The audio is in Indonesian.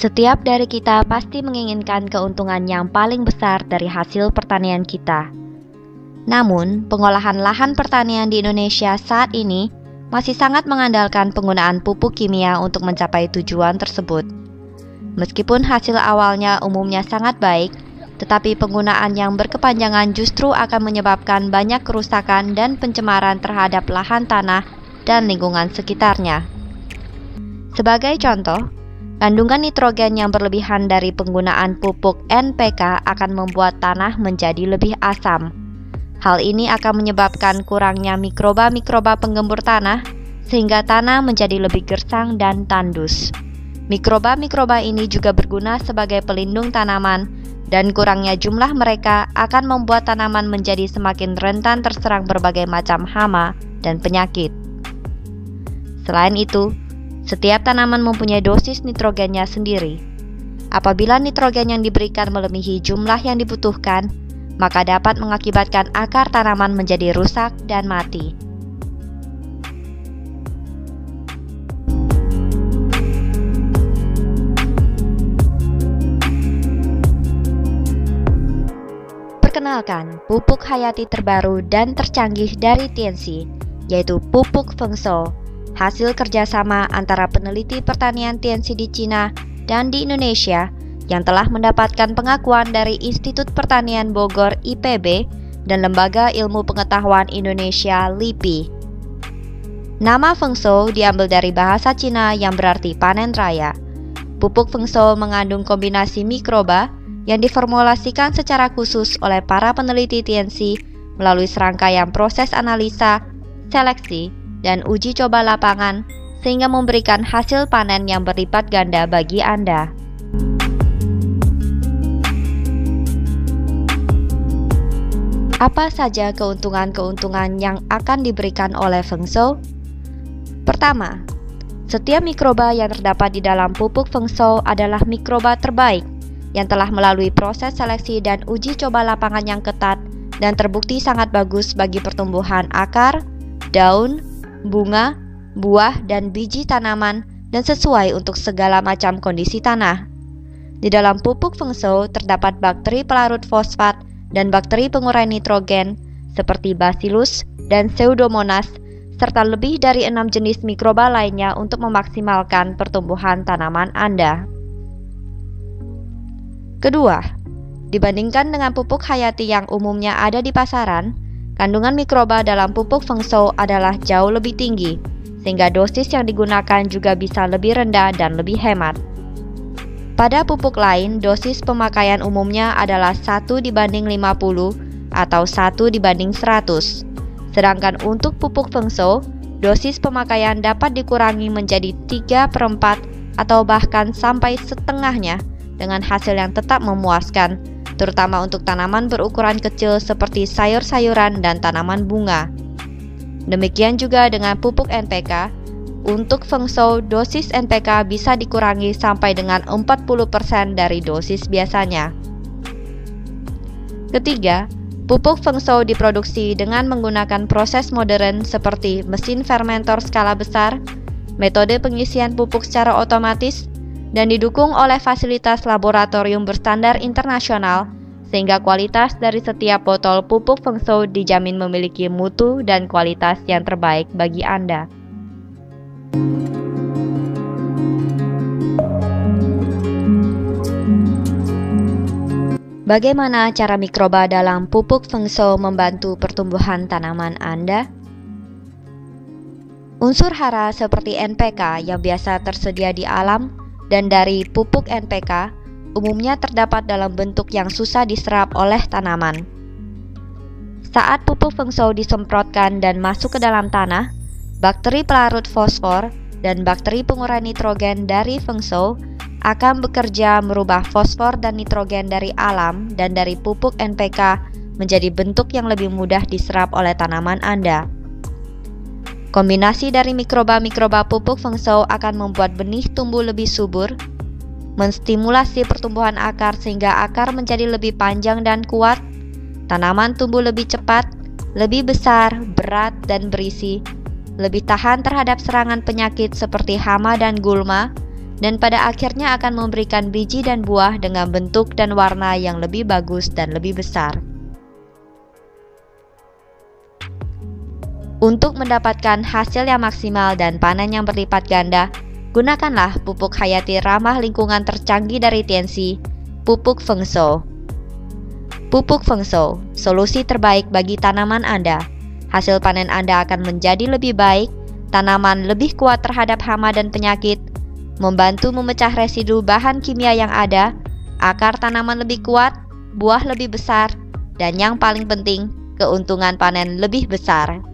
Setiap dari kita pasti menginginkan keuntungan yang paling besar dari hasil pertanian kita. Namun, pengolahan lahan pertanian di Indonesia saat ini masih sangat mengandalkan penggunaan pupuk kimia untuk mencapai tujuan tersebut. Meskipun hasil awalnya umumnya sangat baik, tetapi penggunaan yang berkepanjangan justru akan menyebabkan banyak kerusakan dan pencemaran terhadap lahan tanah dan lingkungan sekitarnya. Sebagai contoh, kandungan nitrogen yang berlebihan dari penggunaan pupuk NPK akan membuat tanah menjadi lebih asam. Hal ini akan menyebabkan kurangnya mikroba-mikroba penggembur tanah, sehingga tanah menjadi lebih gersang dan tandus. Mikroba-mikroba ini juga berguna sebagai pelindung tanaman, dan kurangnya jumlah mereka akan membuat tanaman menjadi semakin rentan terserang berbagai macam hama dan penyakit. Selain itu, setiap tanaman mempunyai dosis nitrogennya sendiri. Apabila nitrogen yang diberikan melebihi jumlah yang dibutuhkan, maka dapat mengakibatkan akar tanaman menjadi rusak dan mati. Perkenalkan, pupuk hayati terbaru dan tercanggih dari Tianxi, yaitu pupuk Fengsou, hasil kerjasama antara peneliti pertanian Tianxi di Cina dan di Indonesia yang telah mendapatkan pengakuan dari Institut Pertanian Bogor IPB dan Lembaga Ilmu Pengetahuan Indonesia LIPI. Nama Fengsou diambil dari bahasa Cina yang berarti panen raya. Pupuk Fengsou mengandung kombinasi mikroba yang diformulasikan secara khusus oleh para peneliti Tianxi melalui serangkaian proses analisa, seleksi, dan uji coba lapangan sehingga memberikan hasil panen yang berlipat ganda bagi Anda. Apa saja keuntungan-keuntungan yang akan diberikan oleh Fengsou? Pertama, setiap mikroba yang terdapat di dalam pupuk Fengsou adalah mikroba terbaik yang telah melalui proses seleksi dan uji coba lapangan yang ketat dan terbukti sangat bagus bagi pertumbuhan akar, daun, bunga, buah, dan biji tanaman dan sesuai untuk segala macam kondisi tanah. Di dalam pupuk Fengsou terdapat bakteri pelarut fosfat dan bakteri pengurai nitrogen seperti Bacillus dan Pseudomonas serta lebih dari 6 jenis mikroba lainnya untuk memaksimalkan pertumbuhan tanaman Anda. Kedua, dibandingkan dengan pupuk hayati yang umumnya ada di pasaran, kandungan mikroba dalam pupuk Fengsou adalah jauh lebih tinggi, sehingga dosis yang digunakan juga bisa lebih rendah dan lebih hemat. Pada pupuk lain, dosis pemakaian umumnya /1 / 50 atau 1 / 100. Sedangkan untuk pupuk Fengsou, dosis pemakaian dapat dikurangi menjadi 3/4 atau bahkan sampai setengahnya dengan hasil yang tetap memuaskan, terutama untuk tanaman berukuran kecil seperti sayur-sayuran dan tanaman bunga. Demikian juga dengan pupuk NPK. Untuk Fengsou, dosis NPK bisa dikurangi sampai dengan 40% dari dosis biasanya. Ketiga, pupuk Fengsou diproduksi dengan menggunakan proses modern seperti mesin fermentor skala besar, metode pengisian pupuk secara otomatis, dan didukung oleh fasilitas laboratorium berstandar internasional, sehingga kualitas dari setiap botol pupuk Fengsou dijamin memiliki mutu dan kualitas yang terbaik bagi Anda. Bagaimana cara mikroba dalam pupuk Fengsou membantu pertumbuhan tanaman Anda? Unsur hara seperti NPK yang biasa tersedia di alam dan dari pupuk NPK umumnya terdapat dalam bentuk yang susah diserap oleh tanaman. Saat pupuk Fengsou disemprotkan dan masuk ke dalam tanah, bakteri pelarut fosfor dan bakteri pengurai nitrogen dari Fengsou akan bekerja merubah fosfor dan nitrogen dari alam dan dari pupuk NPK menjadi bentuk yang lebih mudah diserap oleh tanaman Anda. Kombinasi dari mikroba-mikroba pupuk Fengsou akan membuat benih tumbuh lebih subur, menstimulasi pertumbuhan akar sehingga akar menjadi lebih panjang dan kuat, tanaman tumbuh lebih cepat, lebih besar, berat, dan berisi, lebih tahan terhadap serangan penyakit seperti hama dan gulma, dan pada akhirnya akan memberikan biji dan buah dengan bentuk dan warna yang lebih bagus dan lebih besar. Untuk mendapatkan hasil yang maksimal dan panen yang berlipat ganda, gunakanlah pupuk hayati ramah lingkungan tercanggih dari TNC, pupuk Fengshou. Pupuk Fengshou, solusi terbaik bagi tanaman Anda. Hasil panen Anda akan menjadi lebih baik, tanaman lebih kuat terhadap hama dan penyakit, membantu memecah residu bahan kimia yang ada, akar tanaman lebih kuat, buah lebih besar, dan yang paling penting, keuntungan panen lebih besar.